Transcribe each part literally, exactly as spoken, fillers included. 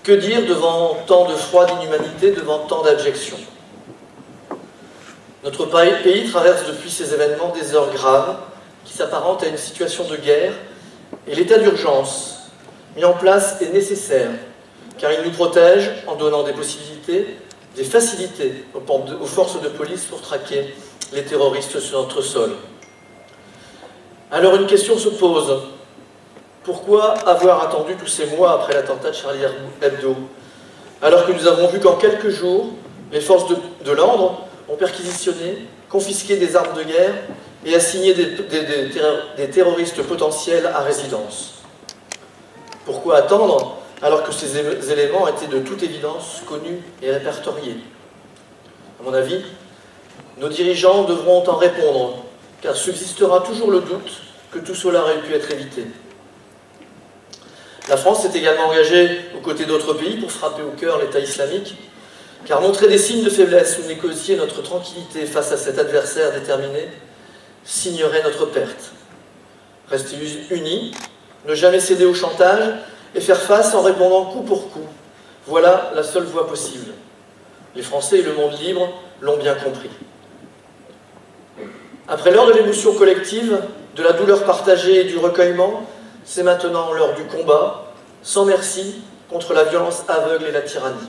Que dire devant tant de froid, d'inhumanité, devant tant d'abjection? Notre pays traverse depuis ces événements des heures graves qui s'apparentent à une situation de guerre, et l'état d'urgence mis en place est nécessaire, car il nous protège en donnant des possibilités, des facilités aux forces de police pour traquer les terroristes sur notre sol. Alors une question se pose. Pourquoi avoir attendu tous ces mois après l'attentat de Charlie Hebdo, alors que nous avons vu qu'en quelques jours, les forces de, de l'ordre ont perquisitionné, confisqué des armes de guerre et assigné des, des, des, des terroristes potentiels à résidence? Pourquoi attendre alors que ces éléments étaient de toute évidence connus et répertoriés? À mon avis, nos dirigeants devront en répondre, car subsistera toujours le doute que tout cela aurait pu être évité. La France s'est également engagée aux côtés d'autres pays pour frapper au cœur l'État islamique, car montrer des signes de faiblesse ou négocier notre tranquillité face à cet adversaire déterminé signerait notre perte. Rester unis, ne jamais céder au chantage et faire face en répondant coup pour coup. Voilà la seule voie possible. Les Français et le monde libre l'ont bien compris. Après l'heure de l'émotion collective, de la douleur partagée et du recueillement, c'est maintenant l'heure du combat, sans merci, contre la violence aveugle et la tyrannie.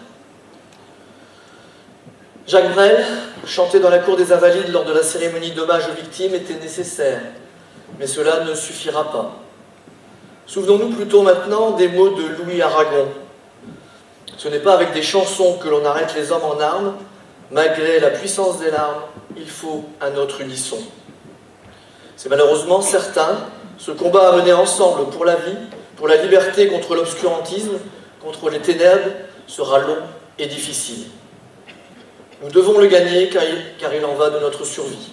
Jacques Brel, chanté dans la cour des Invalides lors de la cérémonie d'hommage aux victimes, était nécessaire, mais cela ne suffira pas. Souvenons-nous plutôt maintenant des mots de Louis Aragon. Ce n'est pas avec des chansons que l'on arrête les hommes en armes, malgré la puissance des larmes, il faut un autre unisson. C'est malheureusement certain, ce combat à mener ensemble pour la vie, pour la liberté contre l'obscurantisme, contre les ténèbres, sera long et difficile. Nous devons le gagner car il, car il en va de notre survie.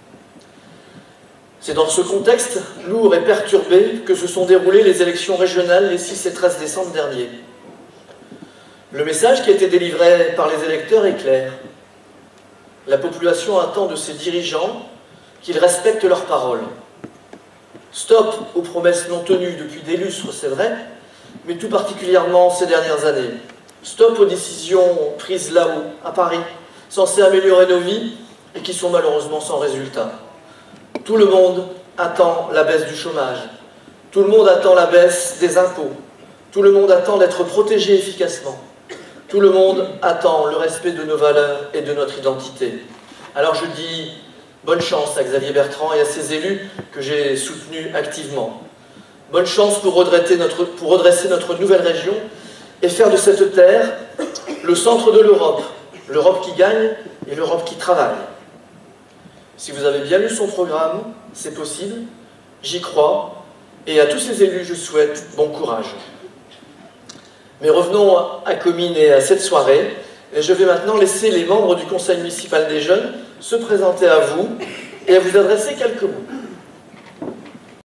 C'est dans ce contexte lourd et perturbé que se sont déroulées les élections régionales les six et treize décembre dernier. Le message qui a été délivré par les électeurs est clair. La population attend de ses dirigeants qu'ils respectent leurs paroles. Stop aux promesses non tenues depuis des lustres, c'est vrai, mais tout particulièrement ces dernières années. Stop aux décisions prises là-haut, à Paris, censées améliorer nos vies et qui sont malheureusement sans résultat. Tout le monde attend la baisse du chômage. Tout le monde attend la baisse des impôts. Tout le monde attend d'être protégé efficacement. Tout le monde attend le respect de nos valeurs et de notre identité. Alors je dis bonne chance à Xavier Bertrand et à ses élus que j'ai soutenus activement. Bonne chance pour redresser notre, pour redresser notre nouvelle région et faire de cette terre le centre de l'Europe, l'Europe qui gagne et l'Europe qui travaille. Si vous avez bien lu son programme, c'est possible, j'y crois, et à tous ces élus, je souhaite bon courage. Mais revenons à Comines et à cette soirée, et je vais maintenant laisser les membres du Conseil municipal des jeunes se présenter à vous et à vous adresser quelques mots.